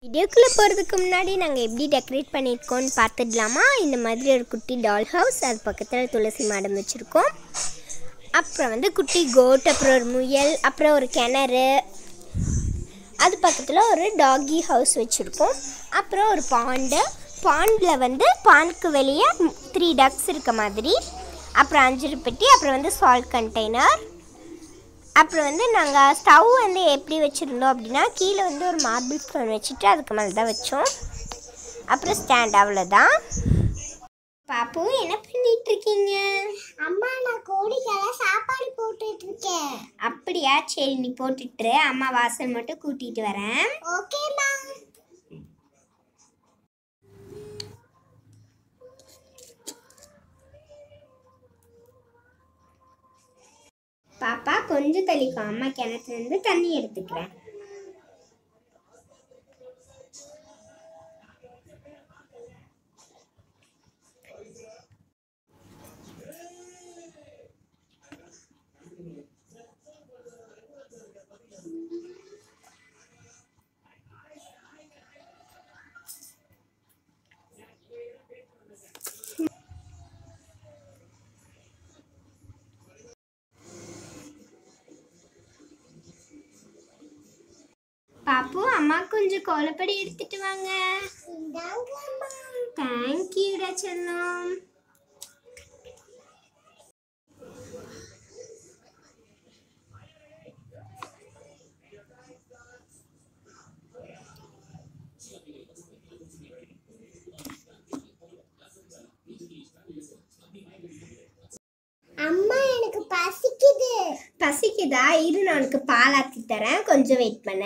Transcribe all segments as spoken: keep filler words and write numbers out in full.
வீடியோக்குள்ளே போகிறதுக்கு முன்னாடி நாங்கள் எப்படி டெக்கரேட் பண்ணியிருக்கோன்னு பார்த்துடலாமா. இந்த மாதிரி ஒரு குட்டி டால் ஹவுஸ், அது பக்கத்தில் துளசி மாடம் வச்சுருக்கோம். அப்புறம் வந்து குட்டி கோட், அப்புறம் ஒரு முயல், அப்புறம் ஒரு கிணறு, அது பக்கத்தில் ஒரு டாகி ஹவுஸ் வச்சுருக்கோம். அப்புறம் ஒரு பாண்டு, பாண்டில் வந்து பாண்டுக்கு வெளியே த்ரீ டக்ஸ் இருக்க மாதிரி, அப்புறம் அஞ்சு பெட்டி, அப்புறம் வந்து சால்ட் கண்டெய்னர். அப்புறம் வந்து நாங்கள் ஸ்டவ் வந்து எப்படி வச்சுருந்தோம் அப்படின்னா, கீழே வந்து ஒரு மார்பிள் ஸ்டோன் வச்சுட்டு அதுக்கு மேலே தான் வச்சோம். அப்புறம் ஸ்டாண்ட், அவ்வளோதான். பாப்பு என்ன பண்ணிட்டு இருக்கீங்க? அம்மா, நான் கோழிக்கெல்லாம் சாப்பாடு போட்டுட்டு இருக்கேன். அப்படியா, சரி நீ போட்டுட்டு அம்மா வாசல் மட்டும் கூட்டிகிட்டு வரேன். ஓகேம்மா. பாப்பா கொஞ்சம் தள்ளிக்கும், அம்மா கிணத்துலேருந்து தண்ணி எடுத்துக்கிறேன். பாப்பு, அம்மா கொஞ்சம் கோலப்படி எடுத்துட்டு வாங்க. தேங்க்யூடா செல்லம். அம்மா, எனக்கு பசிக்குது. பசிக்குதா? இரு, நான் உனக்கு பால் ஆற்றி தரேன், கொஞ்சம் வெயிட் பண்ண.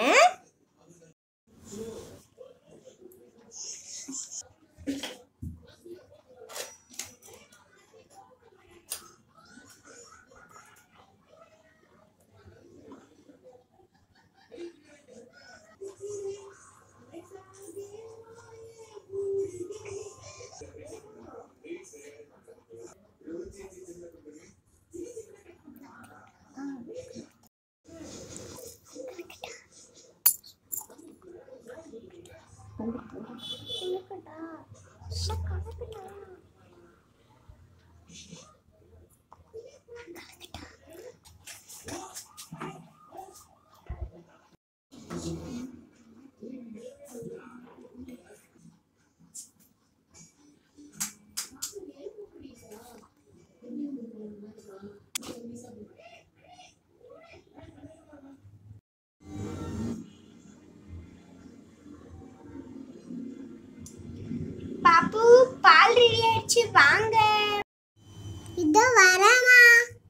பாப்பு, பால் ரெடி ஆயிடுச்சு, வாங்க. இதோ வரேம்மா.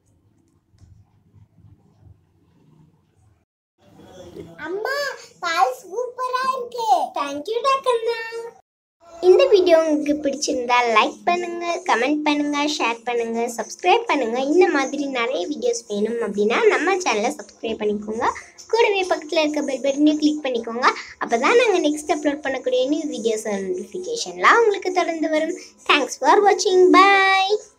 அம்மா, பால் சூப்பரா இருக்கு. தேங்க்யூடா கண்ணா. இந்த வீடியோ உங்களுக்கு பிடிச்சிருந்தா லைக் பண்ணுங்க, கமெண்ட் பண்ணுங்க, ஷேர் பண்ணுங்க, சப்ஸ்கிரைப் பண்ணுங்க. இந்த மாதிரி நிறைய வீடியோஸ் வேணும் அப்படின்னா நம்ம சேனலை சப்ஸ்கிரைப் பண்ணிக்கோங்க. கூடவே பக்கத்தில் இருக்க பெல் பட்டனையும் கிளிக் பண்ணிக்கோங்க. அப்போ தான் நாங்கள் நெக்ஸ்ட் அப்லோட் பண்ணக்கூடிய நியூ வீடியோஸ் நோட்டிஃபிகேஷன்லாம் உங்களுக்கு தொடர்ந்து வரும். தேங்க்ஸ் ஃபார் வாட்சிங். பாய்.